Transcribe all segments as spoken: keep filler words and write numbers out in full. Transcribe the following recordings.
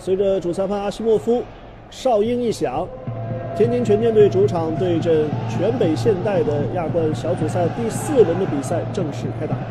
随着主裁判阿西莫夫哨音一响，天津权健队主场对阵全北现代的亚冠小组赛第四轮的比赛正式开打。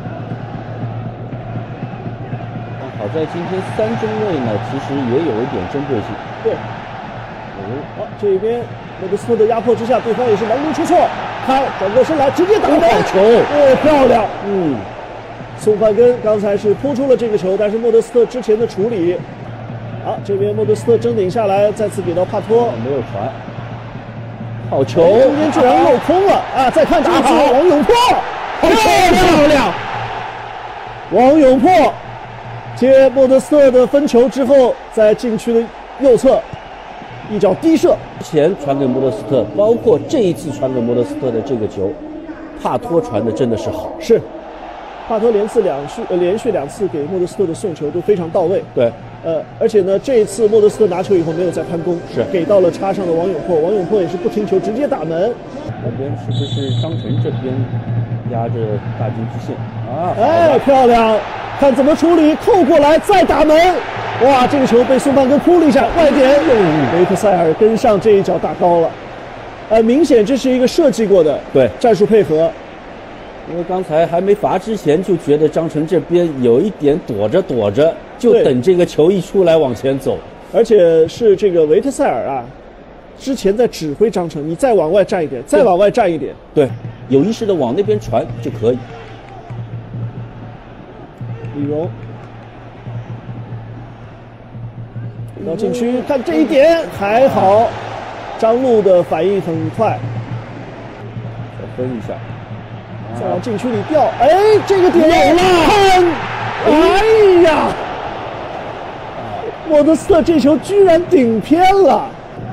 好在今天三中卫呢，其实也有一点针对性。 对。哦，好，这边莫德斯特的压迫之下，对方也是王中出错，开转过身来直接打门， 好球， 哦，漂亮，嗯。宋范根刚才是扑出了这个球，但是莫德斯特之前的处理，好，这边莫德斯特争顶下来，再次给到帕托， 没有传，好球， 中间居然漏空了啊！再看这一次王永珀， 好漂亮， 王永珀接莫德斯特的分球之后，在禁区的右侧一脚低射， 之前传给莫德斯特，包括这一次传给莫德斯特的这个球，帕托传的真的是好， 是。帕托连次两续呃连续两次给莫德斯特的送球都非常到位， 对， 呃，而且呢，这一次莫德斯特拿球以后没有再攀攻， 是给到了插上的王永珀，王永珀也是不停球直接打门。 那边是不是张晨这边压着大禁区线啊？ 哎，漂亮，看怎么处理，扣过来再打门，哇，这个球被宋范根扑了一下，外点，维特塞尔跟上这一脚打高了，呃，明显这是一个设计过的对战术配合。 因为刚才还没罚之前就觉得张晨这边有一点躲着躲着，就等这个球一出来往前走， 而且是这个维特塞尔啊，之前在指挥张晨，你再往外站一点，再往外站一点， 对，有意识的往那边传就可以。 李荣到禁区，看这一点还好，张路的反应很快， 再分一下。 再往禁区里调，哎，这个点有了，看，哎呀，莫德斯特这球居然顶偏了，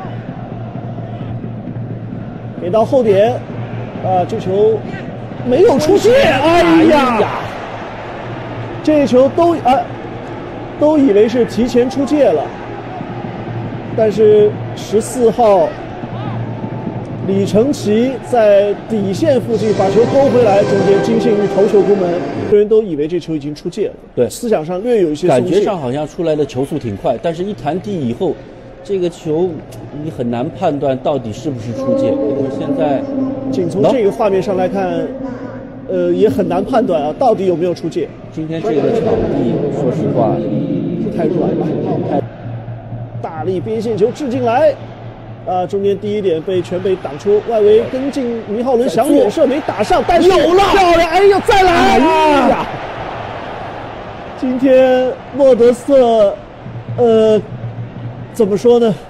给到后点，啊，这球没有出界，哎呀，这球都啊都以为是提前出界了，但是十四号。李承奇在底线附近把球勾回来，中间金信玉头球攻门，所有人都以为这球已经出界了。 对， 思想上略有一些感觉上好像出来的球速挺快，但是一弹地以后，这个球你很难判断到底是不是出界，因为现在仅从这个画面上来看，呃，也很难判断啊，到底有没有出界。 今天这个场地，说实话不太软了，太大力边线球掷进来。啊，中间第一点被全北挡出，外围跟进米浩伦想远射没打上，但是有了， 漂亮！哎呦，再来！哎呀，今天莫德斯特，呃，怎么说呢？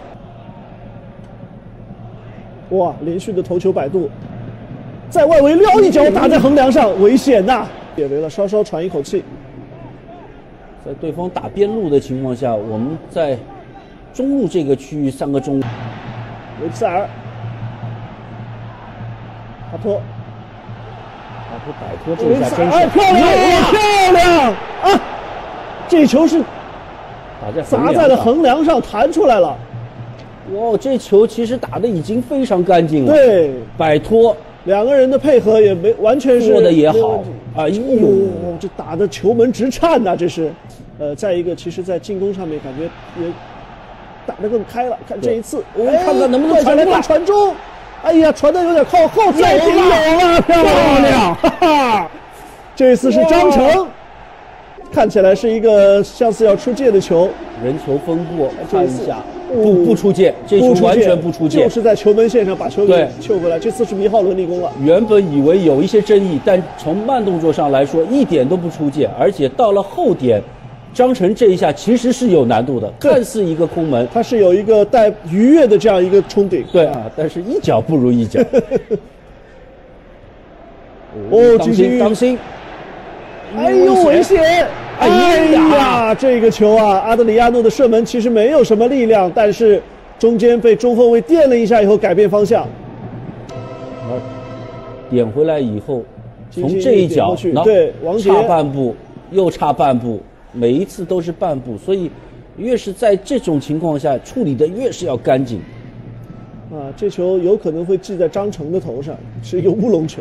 哇，连续的头球摆渡，在外围撩一脚打在横梁上，危险呐！解围了，稍稍喘一口气。 在对方打边路的情况下，我们在中路这个区域三个中。 维特塞尔，帕托， 帕托摆脱这一下真是， 哎，漂亮，漂亮啊！这球是打在砸在了横梁上，弹出来了。 哇，这球其实打的已经非常干净了。 对， 摆脱， 两个人的配合也没完全是做的也好。哎呦， 这打的球门直颤呐、啊！这是，呃，再一个，其实在进攻上面感觉也。打得更开了，看这一次， 我们、哎、看看能不能传来传中。哎呀，传的有点靠后，再顶有了，漂亮！哈哈，这次是张成，看起来是一个像是要出界的球， 人球分过，看一下，不不出界，这球完全不出界， 就是在球门线上把球给救回来。这次是米浩伦立功了。 原本以为有一些争议，但从慢动作上来说，一点都不出界，而且到了后点。张晨这一下其实是有难度的，看似一个空门， 他是有一个带愉悦的这样一个冲顶， 对啊，但是一脚不如一脚。 哦， 当心当心！ 哎呦，危险！哎呀，这个球啊，阿德里亚诺的射门其实没有什么力量，但是中间被中后卫垫了一下以后改变方向， 点回来以后，从这一脚， 对，王杰差半步，又差半步。每一次都是半步，所以越是在这种情况下处理的越是要干净。 啊，这球有可能会记在张成的头上，是一个乌龙球。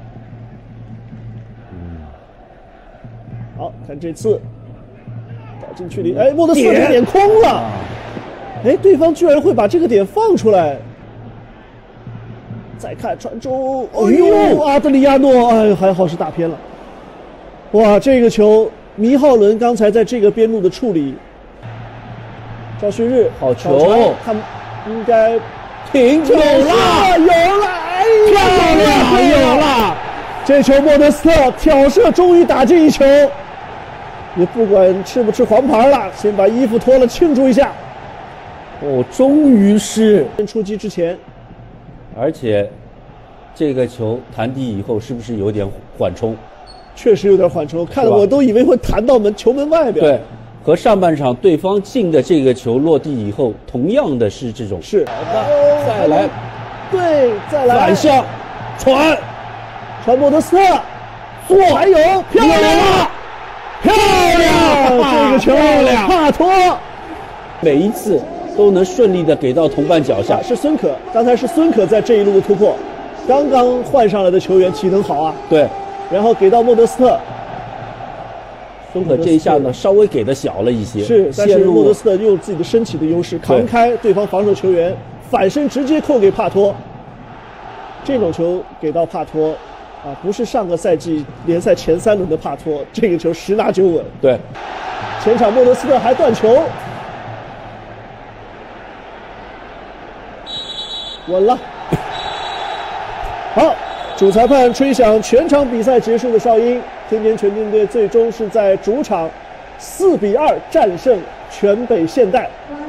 嗯，好看这次禁区里，哎，莫德斯特这个点空了，哎，对方居然会把这个点放出来。再看传中，哎呦，阿德里亚诺，哎，还好是打偏了。哇，这个球，米浩伦刚才在这个边路的处理，赵旭日好球， 他应该停有了， 有了，哎漂亮，有了。 这球莫德斯特挑射终于打进一球，也不管吃不吃黄牌了，先把衣服脱了庆祝一下。 哦，终于是出击之前。 而且，这个球弹地以后是不是有点缓冲？ 确实有点缓冲，看得我都以为会弹到门球门外边。 对，和上半场对方进的这个球落地以后，同样的是这种。 是。 好的，再来， 对，再来。 反向传， 传莫德斯特， 做还有漂亮，漂亮，这个球漂亮，帕托， 每一次。都能顺利的给到同伴脚下， 啊、是孙可，刚才是孙可在这一路的突破，刚刚换上来的球员体能好啊， 对， 然后给到莫德斯特， 孙可这一下呢稍微给的小了一些， 是，但是莫德斯特用自己的身体的优势扛开对方防守球员，反身直接扣给帕托，这种球给到帕托，啊，不是上个赛季联赛前三轮的帕托，这个球十拿九稳， 对， 前场莫德斯特还断球。稳了，好，主裁判吹响全场比赛结束的哨音，天津全运队最终是在主场四比二战胜全北现代。